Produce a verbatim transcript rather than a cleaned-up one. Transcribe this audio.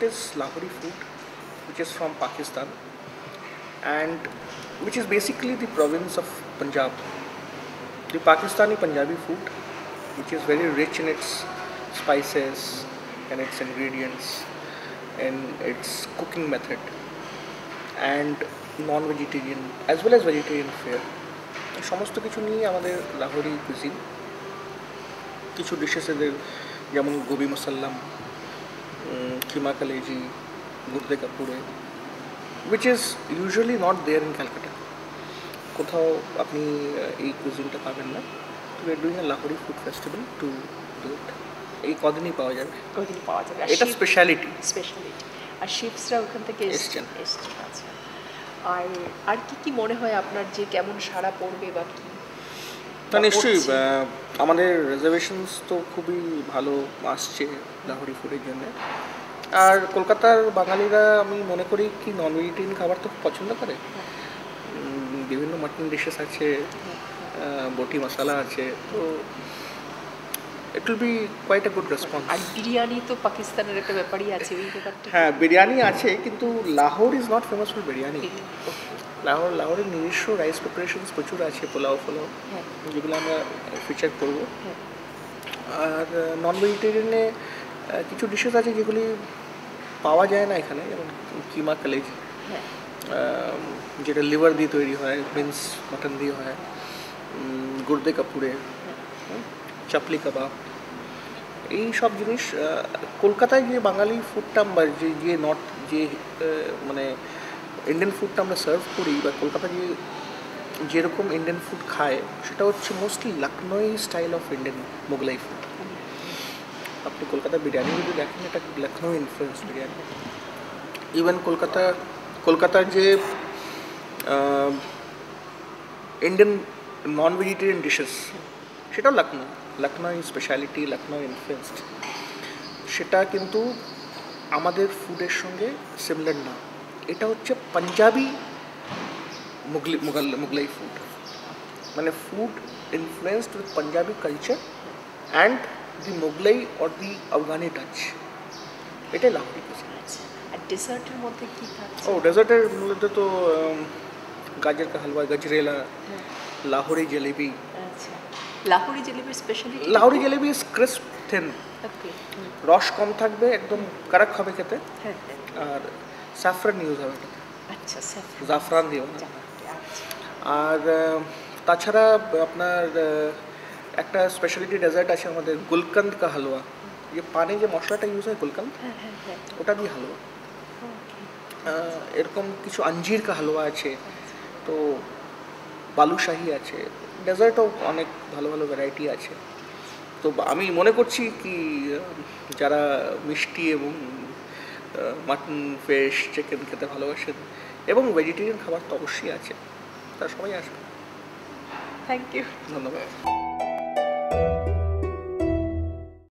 is Lahori food, which is from Pakistan, and which is basically the province of Punjab. The Pakistani Punjabi food, which is very rich in its spices and its ingredients and its cooking method, and non-vegetarian as well as vegetarian fare. সমস্ত কিছু নিয়ে আমাদের Lahori cuisine. কিছু dishes এদের যেমন gobi musallam, keema kaleji, gurde kapure, which is usually not there in Calcutta. কোথাও আপনি এই কুজিনটা পাবেন না। We are doing a Lahori food festival to do it. এই কদিনই পাওয়া যাবে, কদিনই পাওয়া যাবে। এটা স্পেশালিটি স্পেশালিটি আর শিপসরা ওখান থেকে এসছেন এসছেন আচ্ছা। আর আর কি কি মনে হয় আপনার যে কেমন সাড়া পড়বে বা কি? তা নিশ্চয়ই আমাদের রিজার্ভেশনস তো খুবই ভালো আসছে লাহোরি ফুডের জন্য। আর কলকাতার বাঙালিরা আমি মনে করি কি নন ভেজিটেরিয়ান খাবার তো পছন্দ করে। বিভিন্ন মাটন ডিশেস আছে, বটি মশলা আছে, তো it will be quite a good response. আর বিরিয়ানি তো পাকিস্তানের একটা ব্যাপারই আছে, ওই ব্যাপারটা। হ্যাঁ, বিরিয়ানি আছে, কিন্তু Lahore is not famous for biryani. Lahore লাহোরের নিজস্ব রাইস প্রিপারেশনস প্রচুর আছে, পোলাও ফোলাও, যেগুলো আমরা ফিচার করবো। আর নন ভেজিটেরিয়ানে কিছু ডিশেস আছে যেগুলি পাওয়া যায় না এখানে, যেমন কিমা কালেজি, যেটা লিভার দিয়ে তৈরি হয়, মিন্স মাটন দিয়ে হয়, গুর্দে কাপুরে, চাপলি কাবাব, এই সব জিনিস কলকাতায় যে বাঙালি ফুডটা বা যে যে নর্থ যে মানে ইন্ডিয়ান ফুডটা আমরা সার্ভ করি, বা কলকাতা যে যেরকম ইন্ডিয়ান ফুড খায়, সেটা হচ্ছে mostly Lucknow style of Indian Mughlai food. আপনি কলকাতা বিরিয়ানি যদি দেখেন, এটা লখনৌ ইনফ্লুয়েন্স বিরিয়ানি। ইভেন কলকাতা কলকাতার যে ইন্ডিয়ান নন ভেজিটেরিয়ান ডিশেস, সেটাও লখনৌ লখনৌ স্পেশালিটি, লখনৌ ইনফ্লুয়েন্সড। সেটা কিন্তু আমাদের ফুডের সঙ্গে সিমিলার না। এটা হচ্ছে পাঞ্জাবি মুগলি মুঘল মুগলাই ফুড, মানে food influenced with Punjabi culture and the Mughlai or the Afghani touch. এটাই লাহোরি কুজিন। আর ডেজার্টের মধ্যে কি থাকছে? ও ডেজার্টের মধ্যে তো গাজর কা হালুয়া, গজরেলা, লাহোরি জলেবি। আচ্ছা, লাহোরি জলেবির স্পেশালিটি? Lahori jalebi is crisp thin, রস কম থাকবে, একদম কারাক হবে খেতে। আর স্যাফরান ইউজ হবে এটাতে। আচ্ছা, জাফরান দিও না। আর তাছাড়া আপনার একটা স্পেশালিটি ডেজার্ট আছে আমাদের, গুলকন্দ কা হালুয়া। যে পানে যে মশলাটা ইউজ হয় গুলকন্দ, ওটা দিয়ে হালুয়া। এরকম কিছু আঞ্জির কা হালুয়া আছে, তো বালুশাহি আছে, ডেজার্টও অনেক ভালো ভালো ভ্যারাইটি আছে। তো আমি মনে করছি কি যারা মিষ্টি এবং মাটন, ফিশ, চিকেন খেতে ভালোবাসেন এবং ভেজিটেরিয়ান খাবার তো অবশ্যই আছে, তারা সবাই আসবে। থ্যাংক ইউ, ধন্যবাদ।